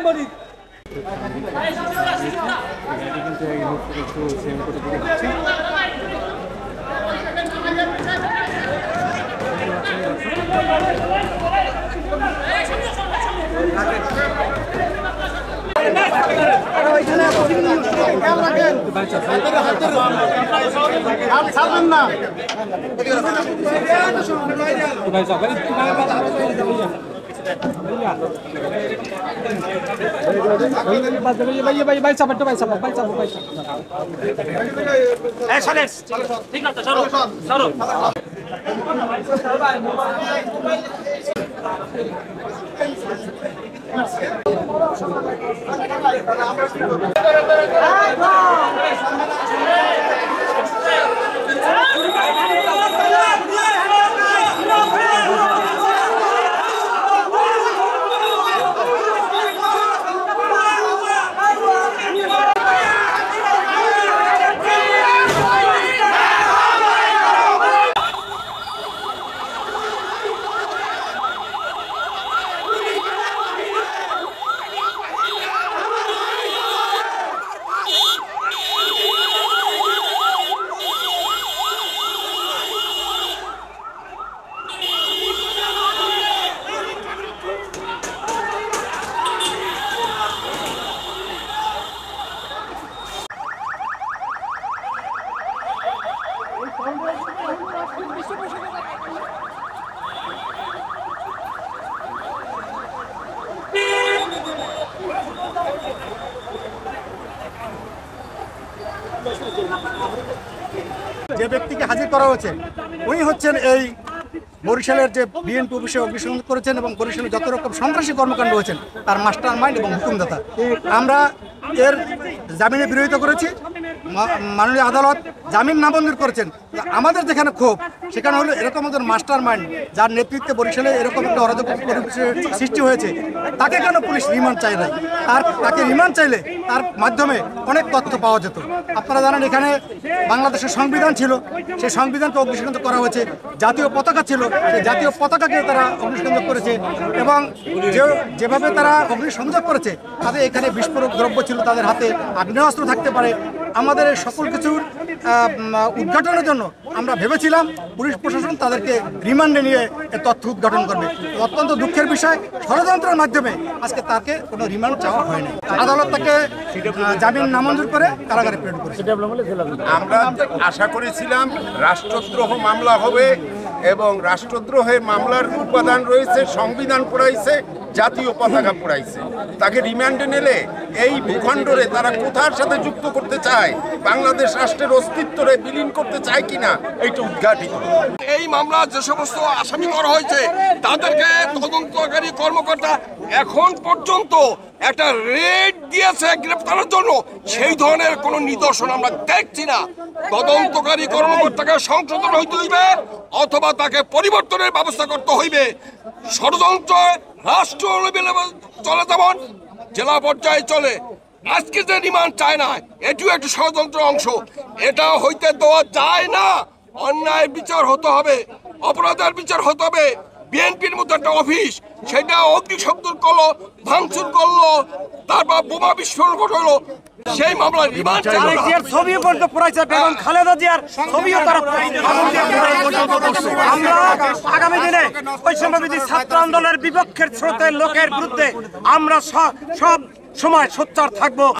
যে ব্যক্তিকে হাজির করা হয়েছে উনি হচ্ছেন এই বরিশালের যে বিএনপি অফিসে অগ্নিসংযোগ করেছেন এবং বরিশালের যত রকম সন্ত্রাসী কর্মকাণ্ড হয়েছেন তার মাস্টার মাইন্ড এবং হুকুমদাতা। আমরা এর জামিনের বিরোধিতা করেছি। মাননীয় আদালত জামিন নামঞ্জুর করেছেন। আমাদের যেখানে ক্ষোভ সেখানে হলো এরকম আমাদের মাস্টার মাইন্ড যার নেতৃত্বে বরিশালে এরকম একটা অরাজক পরিবেশের সৃষ্টি হয়েছে তাকে কেন পুলিশ রিমান্ড চায় নাই? তাকে রিমান্ড চাইলে তার মাধ্যমে অনেক তথ্য পাওয়া যেত। আপনারা জানেন এখানে বাংলাদেশের সংবিধান ছিল, সেই সংবিধানকে অগ্নিসংযোগ করা হয়েছে। জাতীয় পতাকা ছিল, সেই জাতীয় পতাকাকে তারা অগ্নিসংযোগ করেছে এবং যেভাবে তারা অগ্নিসংযোগ করেছে তাদের এখানে বিস্ফোরক দ্রব্য ছিল, তাদের হাতে আগ্নেয়াস্ত্র থাকতে পারে। আমাদের সকল কিছুর উদ্ঘাটনের জন্য আমরা ভেবেছিলাম পুলিশ প্রশাসন তাদেরকে রিমান্ডে নিয়ে তথ্য উদ্ঘাটন করবে। অত্যন্ত দুঃখের বিষয়, ষড়যন্ত্রের মাধ্যমে আজকে তাকে কোনো রিমান্ড চাওয়া হয়নি। আদালত তাকে জামিন নামঞ্জুর করে কারাগারে প্রেরণ করেছে। আমরা আশা করেছিলাম রাষ্ট্রদ্রোহ মামলা হবে এবং রাষ্ট্রদ্রোহের মামলার উপাদান রয়েছে, সংবিধান পোড়াইছে, জাতীয় পতাকা পোড়াইছে। তাকে রিমান্ডে নিলে এই ভূখণ্ডরে তারা কোথার সাথে যুক্ত করতে চায়, বাংলাদেশ রাষ্ট্রের অস্তিত্বরে বিলীন করতে চায় কিনা এইটা উদ্ঘাটিত। এই মামলা যে সমস্ত আসামি করা হয়েছে তাদেরকে তদন্তকারী কর্মকর্তা এখন পর্যন্ত একটা রেড দিয়েছে গ্রেফতারের জন্য, সেই ধরনের কোনো নিদর্শন আমরা দেখছি না। তদন্তকারী কর্মকর্তাকে সংশোধন হইতে হইবে অথবা তাকে পরিবর্তনের ব্যবস্থা করতে হইবে। ষড়যন্ত্র রাষ্ট্র লেভেলে চলে, যেমন জেলা পর্যায়ে চলে। আজকে যে রিমান্ড চায় না, এটিও একটি ষড়যন্ত্রের অংশ। এটা হইতে দেওয়া যায় না। অন্যায় বিচার হতে হবে, অপরাধের বিচার হতে হবে। বিএনপির মতো একটা অফিস, সেটা অগ্নিসংযোগ করলো, ভাঙচুর করলো, তারপর বোমা বিস্ফোরণ ঘটালো, সেই মামলা রিমান্ড ছবিও পর্যন্ত পুরাইছে। বেগম খালেদা জিয়ার ছবিও তারা। আমরা আগামী দিনে বৈষম্যবিরোধী ছাত্র আন্দোলনের বিপক্ষের স্রোতের লোকের বিরুদ্ধে আমরা সব সময় সোচ্চার থাকবো।